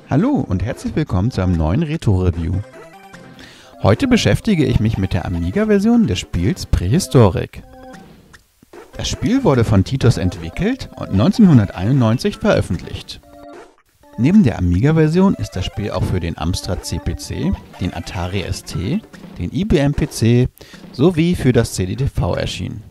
Hallo und herzlich willkommen zu einem neuen Retro-Review. Heute beschäftige ich mich mit der Amiga-Version des Spiels Prähistorik. Das Spiel wurde von Titos entwickelt und 1991 veröffentlicht. Neben der Amiga-Version ist das Spiel auch für den Amstrad CPC, den Atari ST, den IBM PC sowie für das CD-TV erschienen.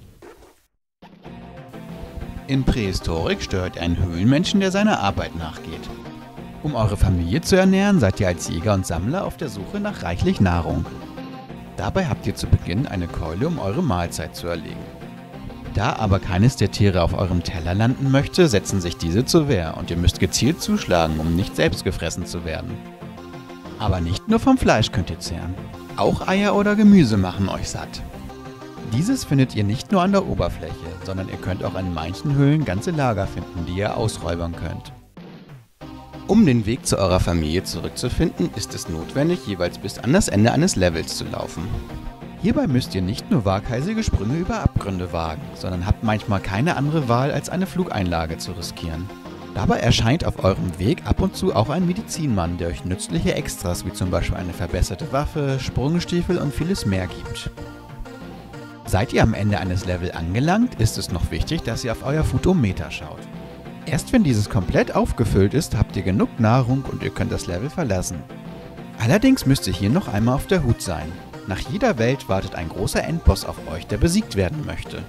In Prähistorik steuert ihr einen Höhlenmenschen, der seiner Arbeit nachgeht. Um eure Familie zu ernähren, seid ihr als Jäger und Sammler auf der Suche nach reichlich Nahrung. Dabei habt ihr zu Beginn eine Keule, um eure Mahlzeit zu erlegen. Da aber keines der Tiere auf eurem Teller landen möchte, setzen sich diese zur Wehr und ihr müsst gezielt zuschlagen, um nicht selbst gefressen zu werden. Aber nicht nur vom Fleisch könnt ihr zehren. Auch Eier oder Gemüse machen euch satt. Dieses findet ihr nicht nur an der Oberfläche, sondern ihr könnt auch in manchen Höhlen ganze Lager finden, die ihr ausräubern könnt. Um den Weg zu eurer Familie zurückzufinden, ist es notwendig, jeweils bis an das Ende eines Levels zu laufen. Hierbei müsst ihr nicht nur waghalsige Sprünge über Abgründe wagen, sondern habt manchmal keine andere Wahl, als eine Flugeinlage zu riskieren. Dabei erscheint auf eurem Weg ab und zu auch ein Medizinmann, der euch nützliche Extras wie zum Beispiel eine verbesserte Waffe, Sprungstiefel und vieles mehr gibt. Seid ihr am Ende eines Levels angelangt, ist es noch wichtig, dass ihr auf euer Photometer schaut. Erst wenn dieses komplett aufgefüllt ist, habt ihr genug Nahrung und ihr könnt das Level verlassen. Allerdings müsst ihr hier noch einmal auf der Hut sein. Nach jeder Welt wartet ein großer Endboss auf euch, der besiegt werden möchte.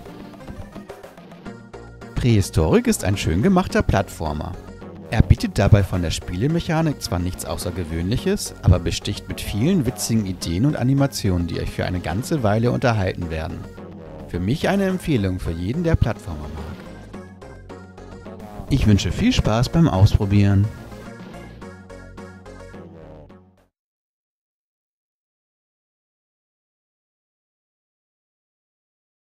Prähistorik ist ein schön gemachter Plattformer. Er bietet dabei von der Spielemechanik zwar nichts Außergewöhnliches, aber besticht mit vielen witzigen Ideen und Animationen, die euch für eine ganze Weile unterhalten werden. Für mich eine Empfehlung für jeden, der Plattformer mag. Ich wünsche viel Spaß beim Ausprobieren.